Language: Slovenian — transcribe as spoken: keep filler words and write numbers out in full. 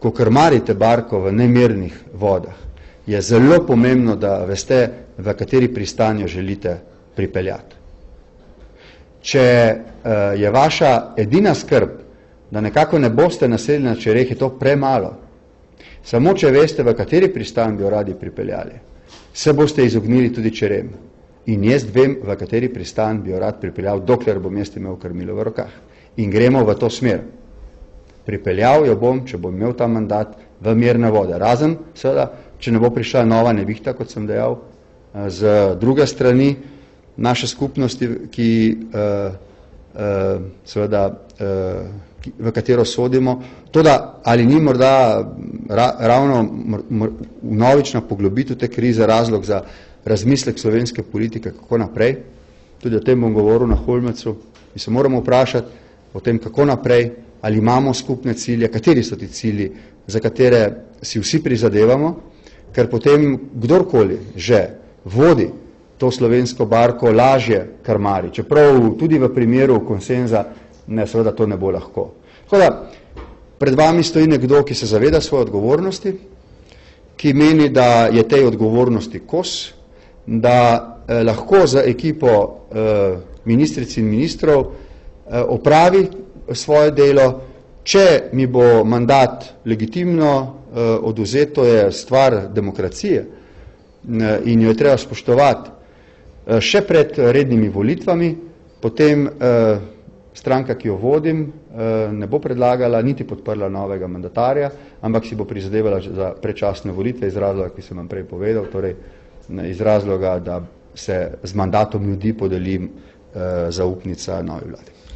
ko krmarite barko v nemirnih vodah, je zelo pomembno, da veste, v kateri pristan jo želite pripeljati. Če uh, je vaša edina skrb, da nekako ne boste nasedli na čereh, je to premalo. Samo če veste, v kateri pristan bi jo radi pripeljali, se boste izognili tudi čerem. In jaz vem, v kateri pristan bi jo rad pripeljal, dokler bom jaz imel krmilo v rokah. In gremo v to smer. Pripeljal jo bom, če bom imel ta mandat, v mirne vode. Razen, seveda, če ne bo prišla nova nevihta, kot sem dejal, z druge strani naše skupnosti, ki, uh, uh, seveda, uh, ki, v katero sodimo. Toda, ali ni morda ra, ravno vnovična poglobitev te krize razlog za razmislek slovenske politike, kako naprej? Tudi o tem bom govoril na Holmecu. Mi se moramo vprašati o tem, kako naprej, ali imamo skupne cilje, kateri so ti cilji, za katere si vsi prizadevamo, ker potem kdorkoli že vodi to slovensko barko, lažje krmari, čeprav tudi v primeru konsenza ne, seveda to ne bo lahko. Tako da, pred vami stoji nekdo, ki se zaveda svoje odgovornosti, ki meni, da je tej odgovornosti kos, da eh, lahko za ekipo eh, ministric in ministrov eh, opravi svoje delo. Če mi bo mandat legitimno eh, odvzet, to je stvar demokracije eh, in jo je treba spoštovati eh, še pred rednimi volitvami, potem eh, stranka, ki jo vodim, eh, ne bo predlagala niti podprla novega mandatarja, ampak si bo prizadevala za predčasne volitve iz razloga, ki sem vam prej povedal, torej iz razloga, da se z mandatom ljudi podeli eh, zaupnica novi vladi.